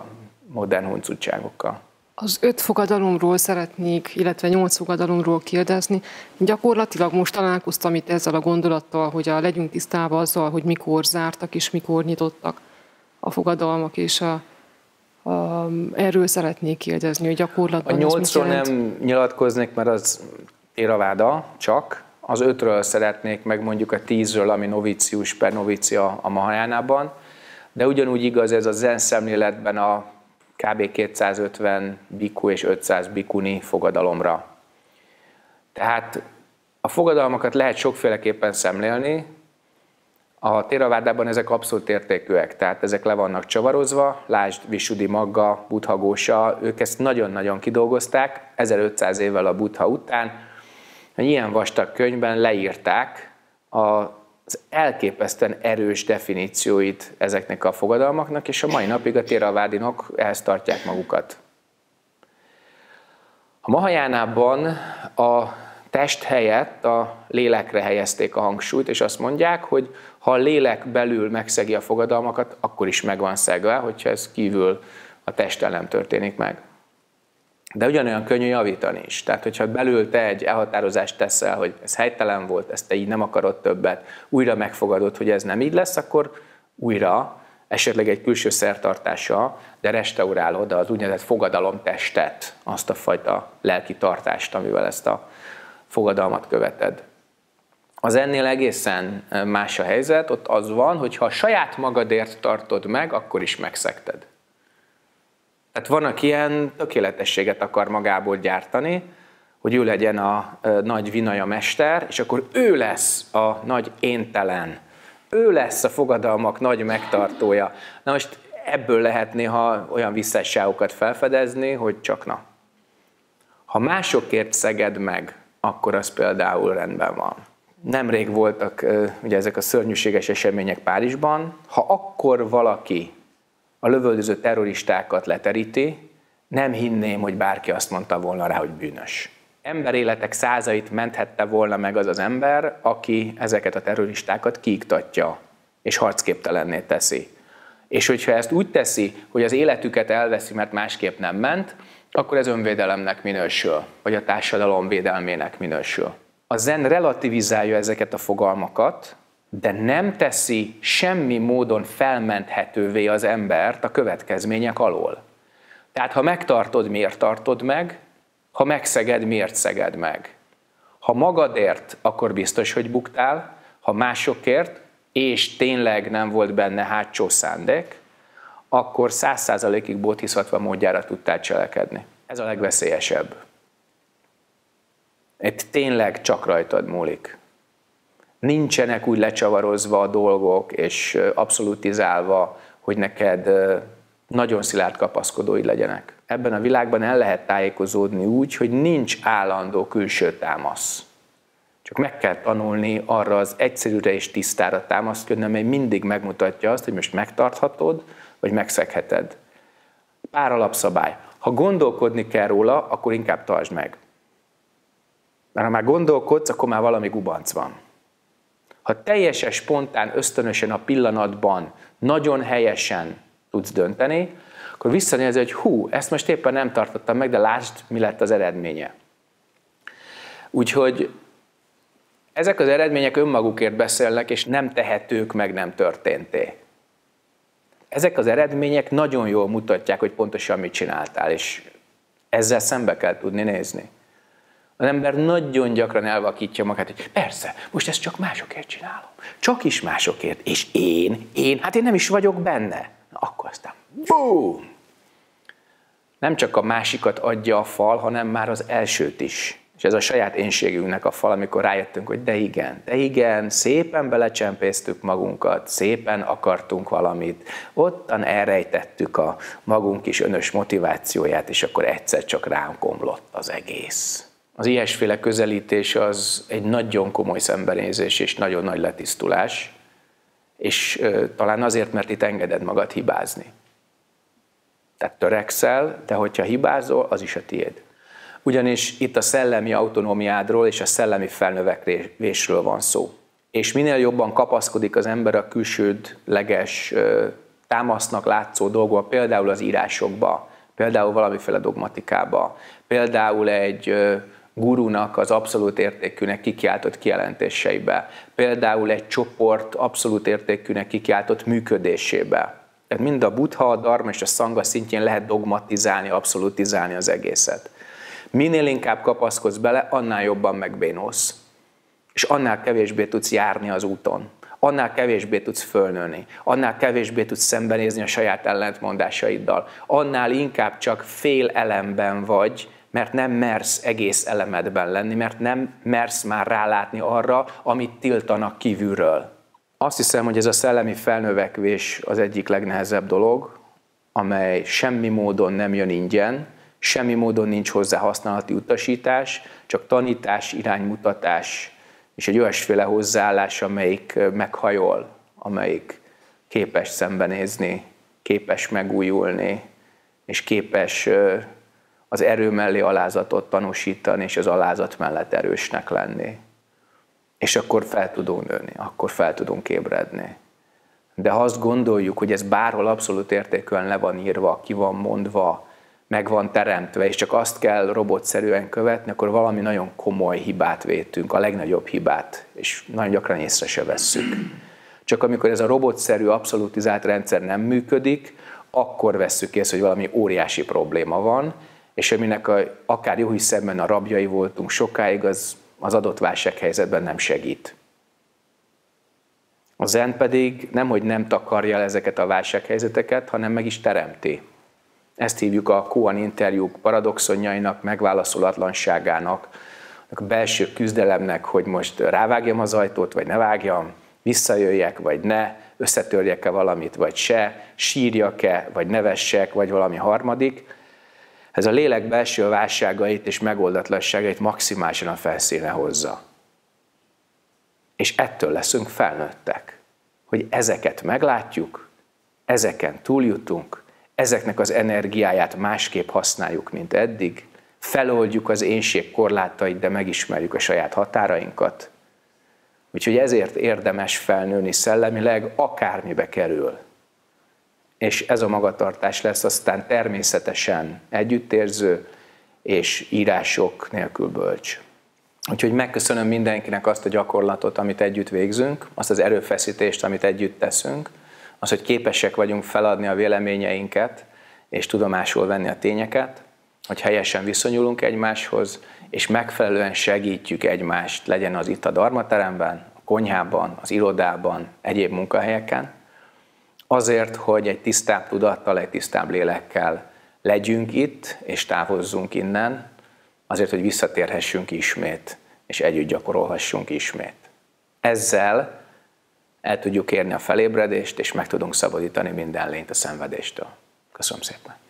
modern huncutságokkal. Az 5 fogadalomról szeretnék, illetve 8 fogadalomról kérdezni. Gyakorlatilag most találkoztam itt ezzel a gondolattal, hogy legyünk tisztában azzal, hogy mikor zártak és mikor nyitottak a fogadalmak, és erről szeretnék kérdezni, hogy gyakorlatban a 8-ról nem nyilatkoznék, mert az Theravada csak. Az 5-ről szeretnék, meg mondjuk a 10-ről, ami novícius per novícia a Mahajánában. De ugyanúgy igaz ez a zen szemléletben a kb. 250 bhikkhu és 500 bhikkhuni fogadalomra. Tehát a fogadalmakat lehet sokféleképpen szemlélni. A Theravádában ezek abszolút értékűek, tehát ezek le vannak csavarozva, lásd Visuddhimagga, Buddha Ghósa, ők ezt nagyon-nagyon kidolgozták, 1500 évvel a Buddha után, egy ilyen vastag könyvben leírták az elképesztően erős definícióit ezeknek a fogadalmaknak, és a mai napig a Theravádinok ehhez tartják magukat. A Mahajánában a test helyett a lélekre helyezték a hangsúlyt, és azt mondják, hogy ha a lélek belül megszegi a fogadalmakat, akkor is meg van szegve, hogyha ez kívül a testtel nem történik meg. De ugyanolyan könnyű javítani is. Tehát, hogyha belül te egy elhatározást teszel, hogy ez helytelen volt, ezt te így nem akarod többet, újra megfogadod, hogy ez nem így lesz, akkor újra, esetleg egy külső szertartással, de restaurálod az úgynevezett fogadalomtestet, azt a fajta lelki tartást, amivel ezt a fogadalmat követed. Az ennél egészen más a helyzet, ott az van, hogy ha a saját magadért tartod meg, akkor is megszegted. Tehát van, aki ilyen tökéletességet akar magából gyártani, hogy ő legyen a nagy Vinaya mester, és akkor ő lesz a nagy éntelen. Ő lesz a fogadalmak nagy megtartója. Na most ebből lehet néha olyan visszásságokat felfedezni, hogy csak na. Ha másokért szeged meg, akkor az például rendben van. Nemrég voltak ugye ezek a szörnyűséges események Párizsban. Ha akkor valaki a lövöldöző terroristákat leteríti, nem hinném, hogy bárki azt mondta volna rá, hogy bűnös. Emberéletek százait menthette volna meg az az ember, aki ezeket a terroristákat kiiktatja és harcképtelenné teszi. És hogyha ezt úgy teszi, hogy az életüket elveszi, mert másképp nem ment, akkor ez önvédelemnek minősül, vagy a társadalom védelmének minősül. A zen relativizálja ezeket a fogalmakat, de nem teszi semmi módon felmenthetővé az embert a következmények alól. Tehát ha megtartod, miért tartod meg? Ha megszeged, miért szeged meg? Ha magadért, akkor biztos, hogy buktál, ha másokért, és tényleg nem volt benne hátsó szándék, akkor 100%-ig bodhisattva módjára tudtál cselekedni. Ez a legveszélyesebb. Itt tényleg csak rajtad múlik. Nincsenek úgy lecsavarozva a dolgok, és abszolutizálva, hogy neked nagyon szilárd kapaszkodóid legyenek. Ebben a világban el lehet tájékozódni úgy, hogy nincs állandó külső támasz. Csak meg kell tanulni arra az egyszerűre és tisztára támaszkodni, amely mindig megmutatja azt, hogy most megtarthatod, vagy megszegheted. Pár alapszabály. Ha gondolkodni kell róla, akkor inkább tartsd meg. Mert ha már gondolkodsz, akkor már valami gubanc van. Ha teljesen spontán, ösztönösen a pillanatban, nagyon helyesen tudsz dönteni, akkor visszanézni, hogy hú, ezt most éppen nem tartottam meg, de lásd, mi lett az eredménye. Úgyhogy ezek az eredmények önmagukért beszélnek, és nem tehetők meg nem történté. Ezek az eredmények nagyon jól mutatják, hogy pontosan mit csináltál, és ezzel szembe kell tudni nézni. Az ember nagyon gyakran elvakítja magát, hogy persze, most ezt csak másokért csinálom. Csak is másokért. És hát én nem is vagyok benne. Na, akkor aztán boom! Nem csak a másikat adja a fal, hanem már az elsőt is. És ez a saját énségünknek a fal, amikor rájöttünk, hogy de igen, szépen belecsempésztük magunkat, szépen akartunk valamit, ottan elrejtettük a magunk is önös motivációját, és akkor egyszer csak ránk omlott az egész. Az ilyesféle közelítés az egy nagyon komoly szembenézés és nagyon nagy letisztulás, és talán azért, mert itt engeded magad hibázni. Tehát törekszel, de hogyha hibázol, az is a tiéd. Ugyanis itt a szellemi autonómiádról és a szellemi felnövekvésről van szó. És minél jobban kapaszkodik az ember a külsődleges támasznak látszó dolgok, például az írásokba, például valamiféle dogmatikába, például egy gurunak az abszolút értékűnek kikiáltott kijelentéseibe, például egy csoport abszolút értékűnek kikiáltott működésébe. Tehát mind a Buddha, a Dharma és a Szanga szintjén lehet dogmatizálni, abszolutizálni az egészet. Minél inkább kapaszkodsz bele, annál jobban megbénulsz. És annál kevésbé tudsz járni az úton. Annál kevésbé tudsz fölnőni. Annál kevésbé tudsz szembenézni a saját ellentmondásaiddal. Annál inkább csak fél elemben vagy, mert nem mersz egész elemedben lenni, mert nem mersz már rálátni arra, amit tiltanak kívülről. Azt hiszem, hogy ez a szellemi felnövekvés az egyik legnehezebb dolog, amely semmi módon nem jön ingyen, semmi módon nincs hozzá használati utasítás, csak tanítás, iránymutatás, és egy olyasféle hozzáállás, amelyik meghajol, amelyik képes szembenézni, képes megújulni, és képes az erő mellé alázatot tanúsítani, és az alázat mellett erősnek lenni. És akkor fel tudunk nőni, akkor fel tudunk ébredni. De ha azt gondoljuk, hogy ez bárhol abszolút értékűen le van írva, ki van mondva, meg van teremtve, és csak azt kell robotszerűen követni, akkor valami nagyon komoly hibát vétünk, a legnagyobb hibát, és nagyon gyakran észre se vesszük. Csak amikor ez a robotszerű, abszolutizált rendszer nem működik, akkor vesszük észre, hogy valami óriási probléma van, és aminek akár jó hiszemben a rabjai voltunk sokáig, az adott válsághelyzetben nem segít. A zen pedig nemhogy nem takarja el ezeket a válsághelyzeteket, hanem meg is teremti. Ezt hívjuk a koan interjúk paradoxonjainak, megválaszolatlanságának, a belső küzdelemnek, hogy most rávágjam az ajtót, vagy ne vágjam, visszajöjjek, vagy ne, összetörjek-e valamit, vagy se, sírjak-e, vagy nevessek, vagy valami harmadik. Ez a lélek belső válságait és megoldatlanságait maximálisan a felszíne hozza. És ettől leszünk felnőttek, hogy ezeket meglátjuk, ezeken túljutunk, ezeknek az energiáját másképp használjuk, mint eddig, feloldjuk az énség korlátait, de megismerjük a saját határainkat. Úgyhogy ezért érdemes felnőni szellemileg, akármibe kerül. És ez a magatartás lesz aztán természetesen együttérző, és írások nélkül bölcs. Úgyhogy megköszönöm mindenkinek azt a gyakorlatot, amit együtt végzünk, azt az erőfeszítést, amit együtt teszünk, az, hogy képesek vagyunk feladni a véleményeinket, és tudomásul venni a tényeket, hogy helyesen viszonyulunk egymáshoz, és megfelelően segítjük egymást, legyen az itt a Dharmateremben, a konyhában, az irodában, egyéb munkahelyeken, azért, hogy egy tisztább tudattal, egy tisztább lélekkel legyünk itt, és távozzunk innen, azért, hogy visszatérhessünk ismét, és együtt gyakorolhassunk ismét. Ezzel el tudjuk érni a felébredést, és meg tudunk szabadítani minden lényt a szenvedéstől. Köszönöm szépen!